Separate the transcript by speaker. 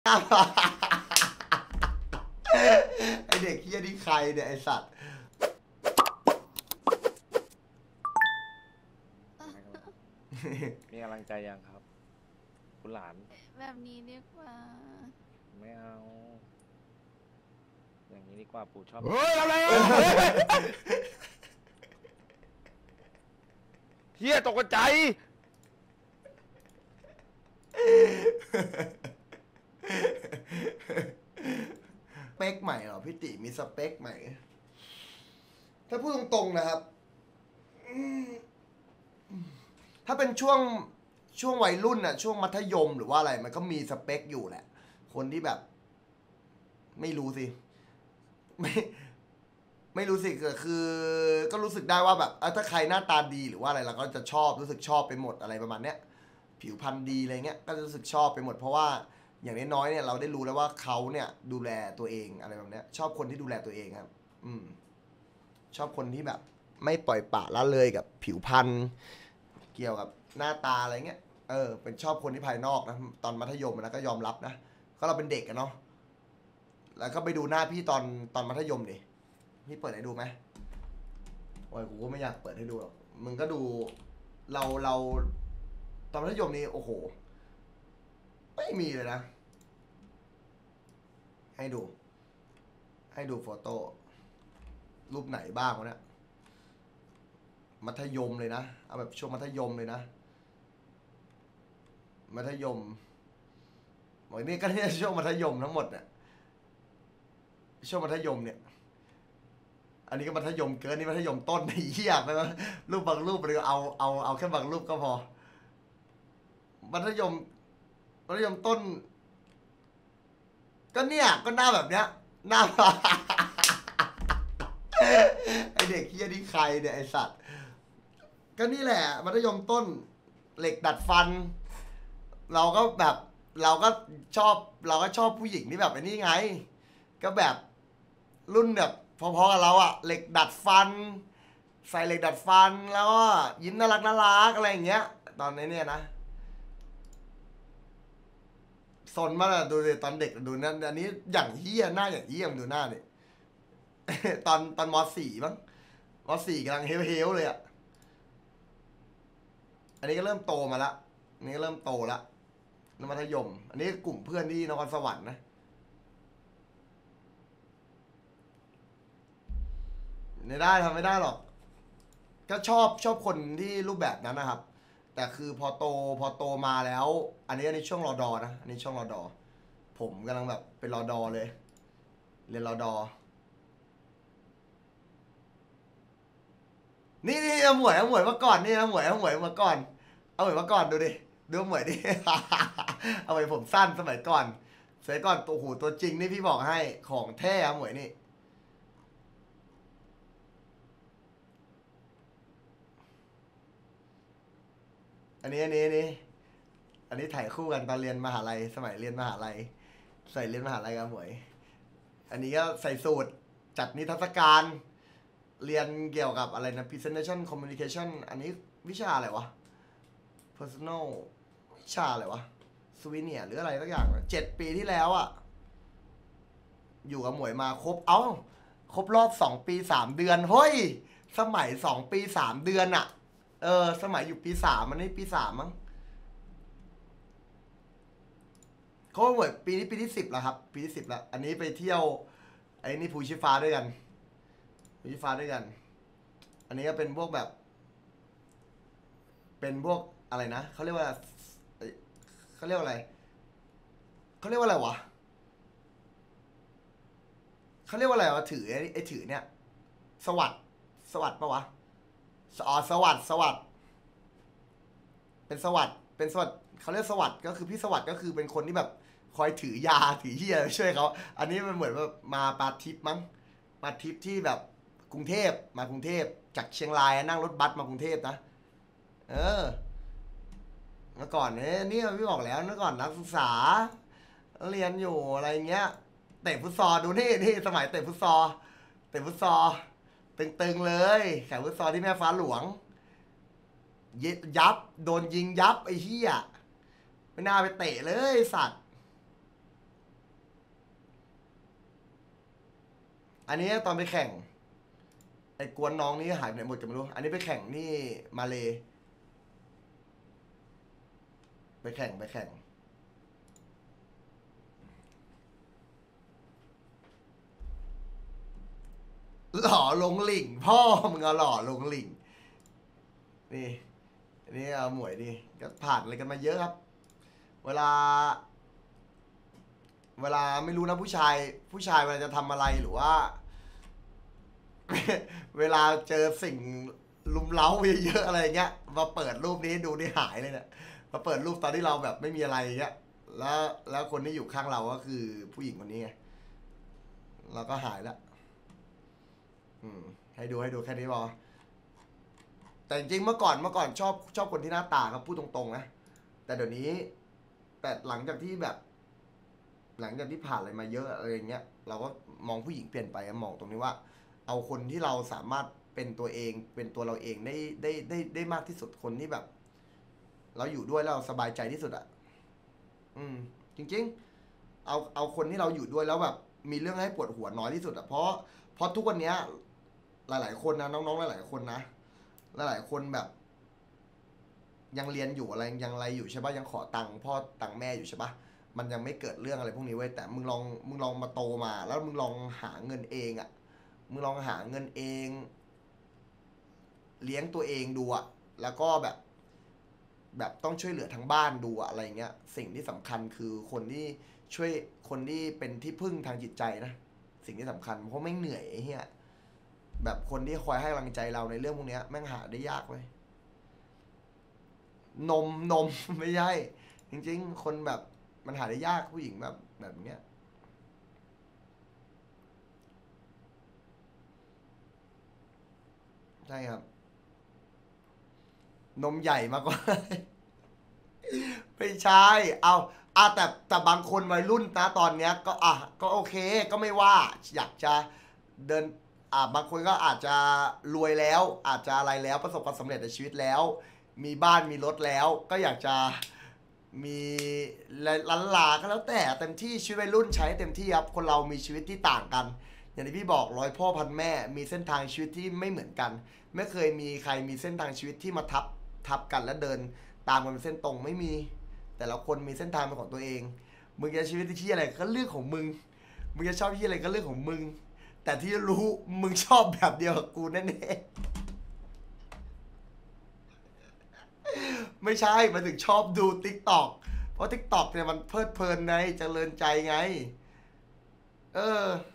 Speaker 1: ไอเด็กเฮี้ยนี่ใครเนี่ยไอสัตว์
Speaker 2: มีกำลังใจยังครับคุณหลาน
Speaker 3: แบบนี้ดีกว่า
Speaker 2: ไม่เอาอย่างนี้ดีกว่าปู่ชอบ
Speaker 4: อะไรเฮียตกใจ
Speaker 1: สเปคใหม่เหรอพี่ติมีสเปคใหม่ถ้าพูดตรงๆนะครับถ้าเป็นช่วงวัยรุ่นน่ะช่วงมัธยมหรือว่าอะไรมันก็มีสเปคอยู่แหละคนที่แบบไม่รู้สิไม่รู้สิคือก็รู้สึกได้ว่าแบบถ้าใครหน้าตาดีหรือว่าอะไรเราก็จะชอบรู้สึกชอบไปหมดอะไรประมาณเนี้ยผิวพรรณดีอะไรเงี้ยก็จะรู้สึกชอบไปหมดเพราะว่าอย่างน้อยๆเนี่ยเราได้รู้แล้วว่าเขาเนี่ยดูแลตัวเองอะไรแบบเนี้ยชอบคนที่ดูแลตัวเองครับชอบคนที่แบบไม่ปล่อยปละละเลยกับผิวพรรณเกี่ยวกับหน้าตาอะไรเงี้ยเป็นชอบคนที่ภายนอกนะตอนมัธยมนะก็ยอมรับนะก็เราเป็นเด็กกันเนาะแล้วก็ไปดูหน้าพี่ตอนมัธยมดิพี่เปิดให้ดูไหมโอ้ยกูก็ไม่อยากเปิดให้ดูหรอกมึงก็ดูเราตอนมัธยมนี่โอ้โหไม่มีเลยนะให้ดูโฟโต้รูปไหนบ้างวะเนี่ยมัธยมเลยนะเอาแบบช่วงมัธยมเลยนะมัธยมบอกนี่ก็เนี่ยช่วงมัธยมทั้งหมดเนี่ยช่วงมัธยมเนี่ยอันนี้ก็มัธยมเกินนี่มัธยมต้นไอ้เหี้ยไปแล้วรูปบางรูปหรือเอาแค่บางรูปก็พอมัธยมต้นก็เนี่ยก็หน้าแบบเนี้ยหน้า ไอเด็กเหี้ยนี่ใครเนี่ยไอสัตว์ก็นี่แหละมัธยมต้นเหล็กดัดฟันเราก็ชอบผู้หญิงที่แบบไอ้นี่ไงก็แบบรุ่นแบบพอๆกับเราอะเหล็กดัดฟันใส่เหล็กดัดฟันแล้วก็ยิ้มน่ารักอะไรอย่างเงี้ยตอนนี้เนี่ยนะสนมากอะดูดิตอนเด็กดูนั่นอันนี้อย่างเฮี้ยหน้าอย่างเฮี้ยมดูหน้าดิ ตอนม.4 มั้งม.4กำลังเฮลเลยอะอันนี้ก็เริ่มโตมาละอันนี้ก็เริ่มโตละนมัธยมอันนี้กลุ่มเพื่อนที่นครสวรรค์นะไม่ได้ทำไม่ได้หรอกก็ชอบคนที่รูปแบบนั้นนะครับแต่คือพอโตมาแล้วอันนี้ช่วงรอดอนะอันนี้ช่วงรอดอผมกำลังแบบเป็นรอดอเลยเรียนรอดอนี่เอาหมวยมาก่อนนี่เอาหมวยมาก่อนเอาหมวยมาก่อนดูดิดูหมวยดิ เอาหมวยผมสั้นสมัยก่อนตัวหูตัวจริงนี่พี่บอกให้ของแท้เอาหมวยนี่อันนี้ถ่ายคู่กันตอนเรียนมหาลัยสมัยเรียนมหาลัยใส่เรียนมหาลัยกับหมวยอันนี้ก็ใส่สูตรจัดนิทรรศการเรียนเกี่ยวกับอะไรนะ presentation communication อันนี้วิชาอะไรวะ personal วิชาอะไรวะสวีเนียหรืออะไรสักอย่าง7 ปีที่แล้วอะอยู่กับหมวยมาครบรอบ2 ปี 3 เดือนเฮ้ยสมัย2 ปี 3 เดือนอะสมัยอยู่ปี 3มันนี่ปี 3มั้งเขาหมวยปีนี้ปีที่10แล้วครับปีที่10แล้วอันนี้ไปเที่ยวไอ้นี่ภูชีฟ้าด้วยกันอันนี้ก็เป็นพวกแบบเป็นพวกอะไรนะเขาเรียกว่าอะไรวะเขาเรียกว่าอะไรวะถือไอ้ถือเนี่ยสวัสดิ์ปะวะสวัสดิ์เป็นสวัสดิ์เขาเรียกสวัสดิ์ก็คือพี่สวัสดิ์ก็คือเป็นคนที่แบบคอยถือยาถือเหี้ยช่วยเขาอันนี้มันเหมือนแบบมาปาทิปมั้งมาทิปที่แบบกรุงเทพจากเชียงรายนั่งรถบัสมากรุงเทพนะเมื่อก่อนนี่พี่บอกแล้วเมื่อก่อนนักศึกษาเรียนอยู่อะไรเงี้ยเตะฟุตซอลดูนี่สมัยเตะฟุตซอลตึงๆเลยแข่งฟุตซอลที่แม่ฟ้าหลวงยับโดนยิงยับไอ้เหี้ยไม่น่าไปเตะเลยสัตว์อันนี้ตอนไปแข่งไอ้กวนน้องนี่หายไปไหนหมดจะไม่รู้อันนี้ไปแข่งนี่มาเลไปแข่งหล่อลงหลิ่งพ่อมึงเอาหล่อลงหลิ่งนี่เอาหมวยดิก็ผ่านอะไรกันมาเยอะครับ เวลาไม่รู้นะผู้ชายเวลาจะทำอะไรหรือว่า เวลาเจอสิ่งลุมเล้าเยอะๆอะไรเงี้ยมาเปิดรูปนี้ดูนี่หายเลยเนี่ยมาเปิดรูปตอนที่เราแบบไม่มีอะไรเงี้ยแล้วคนที่อยู่ข้างเราก็คือผู้หญิงคนนี้ไงเราก็หายแล้วให้ดูแค่นี้พอแต่จริงๆเมื่อก่อนชอบคนที่หน้าตาครับพูดตรงๆนะแต่เดี๋ยวนี้แต่หลังจากที่ผ่านอะไรมาเยอะอะไรอย่างเงี้ยเราก็มองผู้หญิงเปลี่ยนไปมองตรงนี้ว่าเอาคนที่เราสามารถเป็นตัวเองเป็นตัวเราเองได้มากที่สุดคนที่แบบ เราอยู่ด้วยแล้วเราสบายใจที่สุดอ่ะจริงๆเอาคนที่เราอยู่ด้วยแล้วแบบมีเรื่องให้ปวดหัวน้อยที่สุดอ่ะเพราะทุกวันเนี้ยหลายๆคนนะน้องๆหลายๆคนนะหลายๆคนแบบ ยังเรียนอยู่อะไรยังอะไรอยู่ใช่ปะยังขอตังค์พ่อตังค์แม่อยู่ใช่ปะมันยังไม่เกิดเรื่องอะไรพวกนี้เว้ยแต่มึงลองมาโตมาแล้วมึงลองหาเงินเองอ่ะมึงลองหาเงินเอง เลี้ยงตัวเองดูอ่ะแล้วก็แบบต้องช่วยเหลือทั้งบ้านดูอะอะไรเงี้ยสิ่งที่สำคัญคือคนที่ช่วยคนที่เป็นที่พึ่งทางจิตใจนะสิ่งที่สำคัญเพราะไม่เหนื่อยไอ้เหี้ยแบบคนที่คอยให้กำลังใจเราในเรื่องพวกเนี้ยแม่งหาได้ยากเว้ยนม ไม่ใช่จริงๆคนแบบมันหาได้ยากผู้หญิงแบบเนี้ยใช่ครับนมใหญ่มากกว่า ไม่ใช่แต่บางคนวัยรุ่นนะตอนเนี้ยก็โอเคก็ไม่ว่าอยากจะเดินบางคนก็อาจจะรวยแล้วอาจจะอะไรแล้วประสบความสำเร็จในชีวิตแล้วมีบ้านมีรถแล้วก็อยากจะมีล้านลาก็แล้วแต่เต็มที่ชีวิตวัยรุ่นใช้เต็มที่ครับคนเรามีชีวิตที่ต่างกันอย่างที่พี่บอกร้อยพ่อพันแม่มีเส้นทางชีวิตที่ไม่เหมือนกันไม่เคยมีใครมีเส้นทางชีวิตที่มาทับกันและเดินตามกันเป็นเส้นตรงไม่มีแต่ละคนมีเส้นทางเป็นของตัวเองมึงจะชีวิตที่อะไรก็เรื่องของมึงจะชอบที่อะไรก็เรื่องของมึงแต่ที่รู้มึงชอบแบบเดียวกับกูแน่ๆไม่ใช่มันถึงชอบดู TikTok เพราะ TikTok เนี่ยมันเพลิดเพลินไงเจริญใจไงเออ